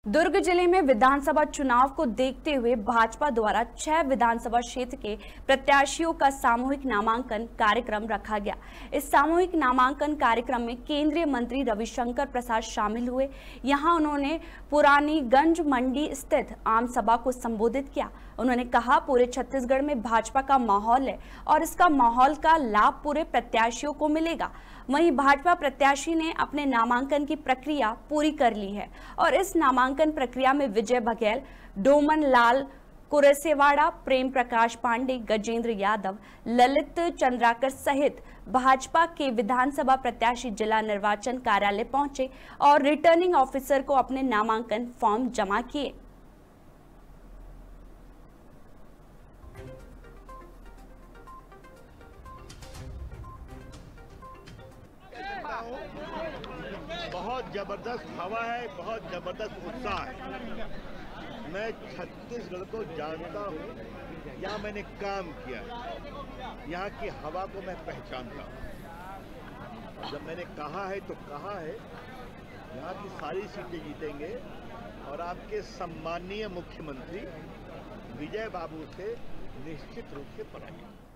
दुर्ग जिले में विधानसभा चुनाव को देखते हुए भाजपा द्वारा 6 विधानसभा क्षेत्र के प्रत्याशियों का सामूहिक नामांकन कार्यक्रम रखा गया। इस सामूहिक नामांकन कार्यक्रम में केंद्रीय मंत्री रविशंकर प्रसाद शामिल हुए। यहां उन्होंने पुरानीगंज मंडी स्थित आम सभा को संबोधित किया। उन्होंने कहा, पूरे छत्तीसगढ़ में भाजपा का माहौल है और इसका माहौल का लाभ पूरे प्रत्याशियों को मिलेगा। वहीं भाजपा प्रत्याशी ने अपने नामांकन की प्रक्रिया पूरी कर ली है और इस नामांकन प्रक्रिया में विजय बघेल, डोमन लाल कुरेसेवाड़ा, प्रेम प्रकाश पांडे, गजेंद्र यादव, ललित चंद्राकर सहित भाजपा के विधानसभा प्रत्याशी जिला निर्वाचन कार्यालय पहुंचे और रिटर्निंग ऑफिसर को अपने नामांकन फॉर्म जमा किए। बहुत जबरदस्त हवा है, बहुत जबरदस्त उत्साह है। मैं छत्तीसगढ़ को जानता हूँ, यहाँ मैंने काम किया, यहाँ की हवा को मैं पहचानता हूँ। जब मैंने कहा है तो कहा है, यहाँ की सारी सीटें जीतेंगे और आपके सम्मानीय मुख्यमंत्री विजय बाबू से निश्चित रूप से पराजित।